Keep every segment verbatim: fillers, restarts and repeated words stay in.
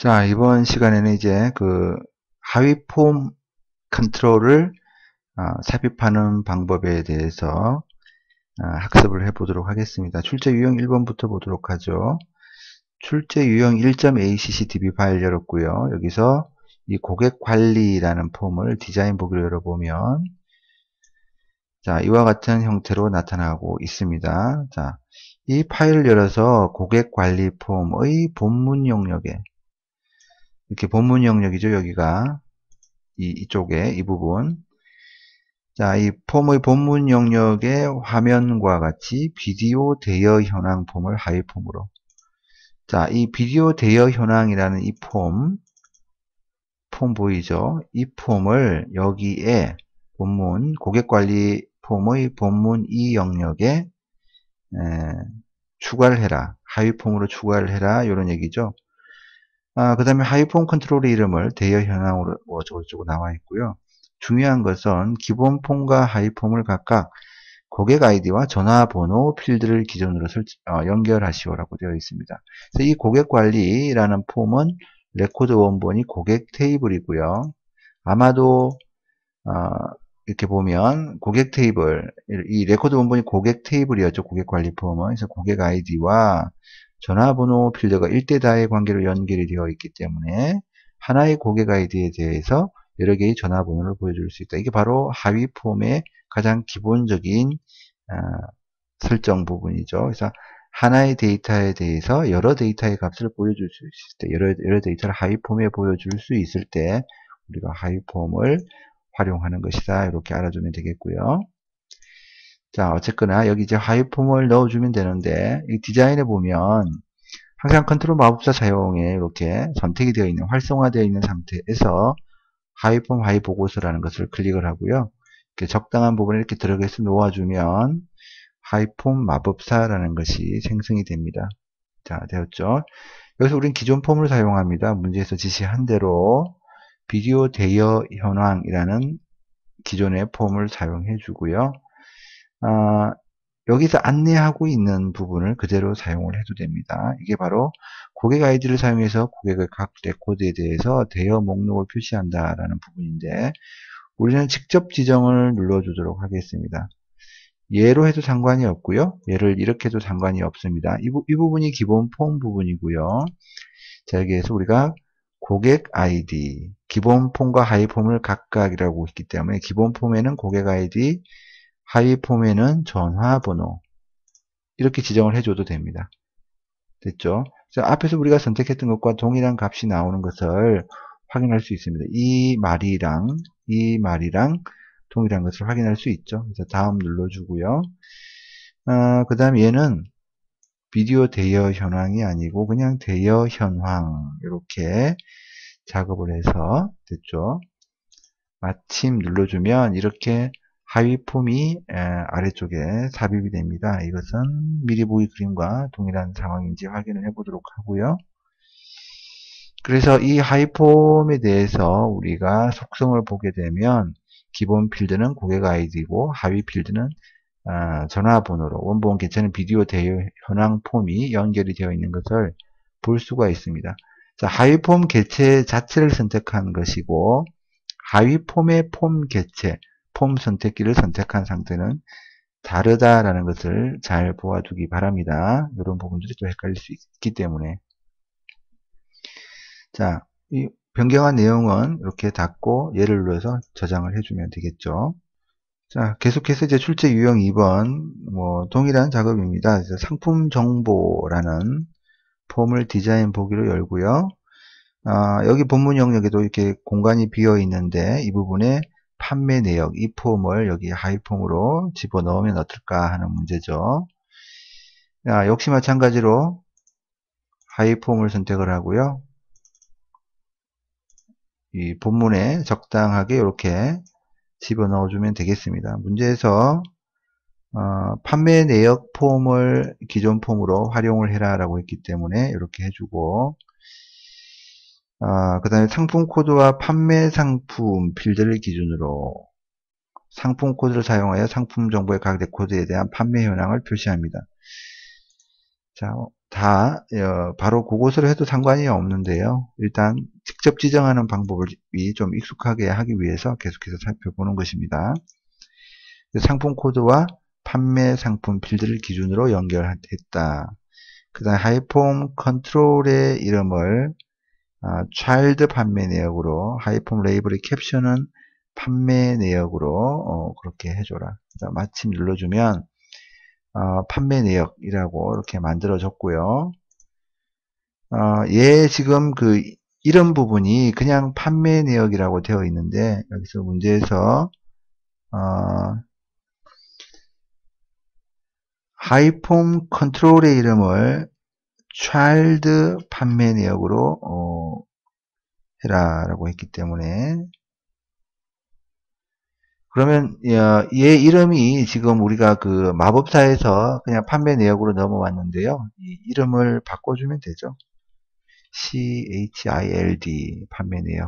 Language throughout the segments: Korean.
자, 이번 시간에는 이제 그 하위 폼 컨트롤을 아, 삽입하는 방법에 대해서 아, 학습을 해보도록 하겠습니다. 출제 유형 일 번부터 보도록 하죠. 출제 유형 일 점 에이씨씨 디비 파일 열었고요. 여기서 이 고객 관리라는 폼을 디자인 보기로 열어보면 자, 이와 같은 형태로 나타나고 있습니다. 자, 이 파일을 열어서 고객 관리 폼의 본문 영역에 이렇게 본문 영역이죠. 여기가 이, 이쪽에 이 부분. 자, 이 폼의 본문 영역의 화면과 같이 비디오 대여 현황 폼을 하위 폼으로. 자, 이 비디오 대여 현황이라는 이 폼, 폼 보이죠? 이 폼을 여기에 본문, 고객관리 폼의 본문 이 영역에 에, 추가를 해라. 하위 폼으로 추가를 해라. 이런 얘기죠. 아, 그 다음에 하위 폼 컨트롤의 이름을 대여 현황으로 뭐 저쪽으로 나와 있고요. 중요한 것은 기본 폼과 하위 폼을 각각 고객 아이디와 전화번호 필드를 기준으로 설치, 어, 연결하시오라고 되어 있습니다. 그래서 이 고객 관리라는 폼은 레코드 원본이 고객 테이블이고요. 아마도 어, 이렇게 보면 고객 테이블, 이 레코드 원본이 고객 테이블이었죠. 고객 관리 폼은. 그래서 고객 아이디와 전화번호 필드가 일 대 다의 관계로 연결이 되어 있기 때문에 하나의 고객 아이디에 대해서 여러 개의 전화번호를 보여줄 수 있다. 이게 바로 하위 폼의 가장 기본적인 어, 설정 부분이죠. 그래서 하나의 데이터에 대해서 여러 데이터의 값을 보여줄 수 있을 때, 여러, 여러 데이터를 하위 폼에 보여줄 수 있을 때 우리가 하위 폼을 활용하는 것이다. 이렇게 알아두면 되겠고요. 자, 어쨌거나 여기 이제 하위 폼을 넣어주면 되는데 이 디자인에 보면 항상 컨트롤 마법사 사용에 이렇게 선택이 되어 있는, 활성화되어 있는 상태에서 하위폼 하위 보고서라는 것을 클릭을 하고요. 이렇게 적당한 부분에 이렇게 들어가서 놓아주면 하위폼 마법사라는 것이 생성이 됩니다. 자, 되었죠? 여기서 우리는 기존 폼을 사용합니다. 문제에서 지시한 대로 비디오 대여 현황이라는 기존의 폼을 사용해 주고요. 아, 여기서 안내하고 있는 부분을 그대로 사용을 해도 됩니다. 이게 바로 고객 아이디를 사용해서 고객의 각 레코드에 대해서 대여 목록을 표시한다라는 부분인데 우리는 직접 지정을 눌러주도록 하겠습니다. 얘로 해도 상관이 없고요. 얘를 이렇게 해도 상관이 없습니다. 이, 부, 이 부분이 기본 폼 부분이고요. 자, 여기에서 우리가 고객 아이디, 기본 폼과 하위 폼을 각각이라고 했기 때문에 기본 폼에는 고객 아이디, 하위 폼에는 전화번호 이렇게 지정을 해줘도 됩니다. 됐죠? 자, 앞에서 우리가 선택했던 것과 동일한 값이 나오는 것을 확인할 수 있습니다. 이 말이랑 이 말이랑 동일한 것을 확인할 수 있죠. 그래서 다음 눌러주고요. 어, 그 다음 얘는 비디오 대여 현황이 아니고 그냥 대여 현황 이렇게 작업을 해서 됐죠. 마침 눌러주면 이렇게 하위 폼이 아래쪽에 삽입이 됩니다. 이것은 미리 보기 그림과 동일한 상황인지 확인을 해보도록 하고요. 그래서 이 하위 폼에 대해서 우리가 속성을 보게 되면 기본 필드는 고객 아이디고 하위 필드는 전화번호로 원본 개체는 비디오 대여 현황 폼이 연결이 되어 있는 것을 볼 수가 있습니다. 자, 하위 폼 개체 자체를 선택한 것이고 하위 폼의 폼 개체, 폼 선택기를 선택한 상태는 다르다라는 것을 잘 보아두기 바랍니다. 이런 부분들이 또 헷갈릴 수 있기 때문에. 자, 이 변경한 내용은 이렇게 닫고 얘를 눌러서 저장을 해주면 되겠죠. 자, 계속해서 이제 출제 유형 이 번, 뭐, 동일한 작업입니다. 그래서 상품 정보라는 폼을 디자인 보기로 열고요. 아, 여기 본문 영역에도 이렇게 공간이 비어 있는데 이 부분에 판매 내역, 이 폼을 여기 하위 폼으로 집어넣으면 어떨까 하는 문제죠. 아, 역시 마찬가지로 하위 폼을 선택을 하고요. 이 본문에 적당하게 이렇게 집어넣어주면 되겠습니다. 문제에서 어, 판매 내역 폼을 기존 폼으로 활용을 해라 라고 했기 때문에 이렇게 해주고 어, 그 다음에 상품 코드와 판매 상품 필드를 기준으로 상품 코드를 사용하여 상품 정보의 각 레코드에 대한 판매 현황을 표시합니다. 자, 다 어, 바로 그곳으로 해도 상관이 없는데요. 일단 직접 지정하는 방법이 좀 익숙하게 하기 위해서 계속해서 살펴보는 것입니다. 상품 코드와 판매 상품 필드를 기준으로 연결했다. 그 다음 하이폼 컨트롤의 이름을 아, child 판매 내역으로, 하이폼 레이블의 캡션은 판매 내역으로 어, 그렇게 해줘라. 마침 눌러주면 어, 판매 내역이라고 이렇게 만들어졌고요. 어, 얘 지금 그 이런 부분이 그냥 판매 내역이라고 되어 있는데 여기서 문제에서 어, 하이폼 컨트롤의 이름을 child 판매 내역으로 어, 해라 라고 했기 때문에 그러면 얘 이름이 지금 우리가 그 마법사에서 그냥 판매 내역으로 넘어왔는데요. 이 이름을 바꿔주면 되죠. 치ld 판매 내역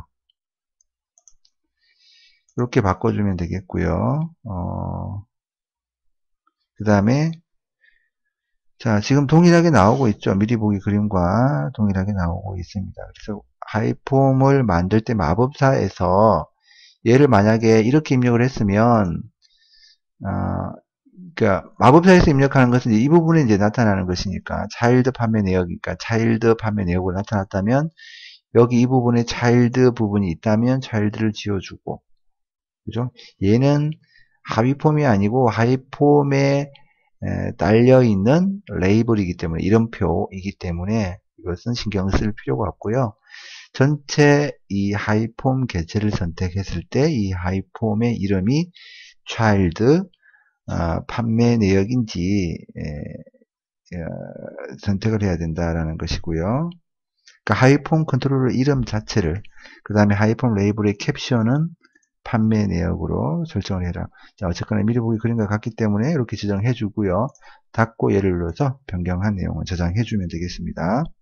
이렇게 바꿔주면 되겠고요. 어, 그 다음에 자 지금 동일하게 나오고 있죠. 미리 보기 그림과 동일하게 나오고 있습니다. 그래서 하이폼을 만들 때 마법사에서 얘를 만약에 이렇게 입력을 했으면 어, 그러니까 마법사에서 입력하는 것은 이 부분에 이제 나타나는 것이니까 차일드 판매 내역이니까 차일드 판매 내역으로 나타났다면 여기 이 부분에 차일드 부분이 있다면 차일드를 지워주고 그죠? 얘는 하위폼이 아니고 하위폼에 딸려 있는 레이블이기 때문에 이름표이기 때문에 이것은 신경 쓸 필요가 없고요. 전체 이 하이폼 개체를 선택했을 때 이 하이폼의 이름이 child 어, 판매 내역인지 에, 어, 선택을 해야 된다라는 것이고요. 그러니까 하이폼 컨트롤러 이름 자체를 그 다음에 하이폼 레이블의 캡션은 판매 내역으로 설정을 해라. 자, 어쨌거나 미리 보기 그림과 같기 때문에 이렇게 지정해 주고요. 닫고 예를 눌러서 변경한 내용을 저장해 주면 되겠습니다.